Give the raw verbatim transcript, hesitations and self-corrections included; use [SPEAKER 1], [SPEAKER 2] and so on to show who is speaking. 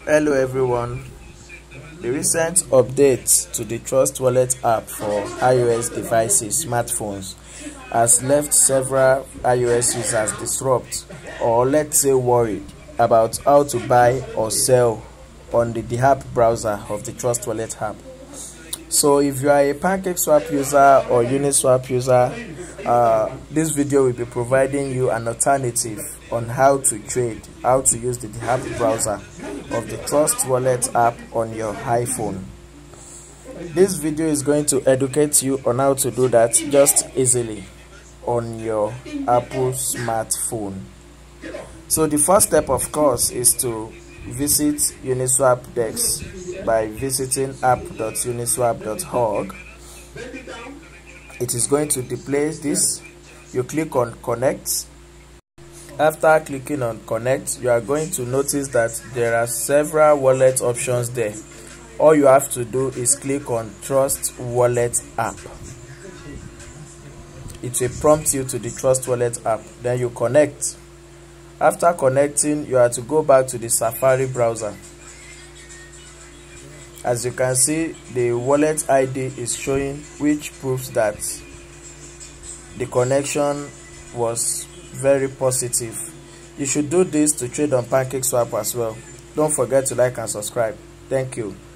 [SPEAKER 1] Hello everyone. The recent update to the TrustWallet app for iOS devices, smartphones, has left several iOS users disrupted, or let's say worried, about how to buy or sell on the Dapp browser of the TrustWallet app. So if you are a pancakeswap user or Uniswap user, uh, this video will be providing you an alternative on how to trade, how to use the Dapp browser of the TrustWallet app on your iPhone. This video is going to educate you on how to do that just easily on your Apple smartphone. So the first step, of course, is to visit Uniswap Dex by visiting app dot uniswap dot org. It is going to display this. You click on connect. After clicking on connect, you are going to notice that there are several wallet options there. All you have to do is click on TrustWallet app. It will prompt you to the TrustWallet app. Then you connect. After connecting, you are to go back to the Safari browser. As you can see, the wallet I D is showing, which proves that the connection was very positive. You should do this to trade on pancakeswap as well. Don't forget to like and subscribe. Thank you.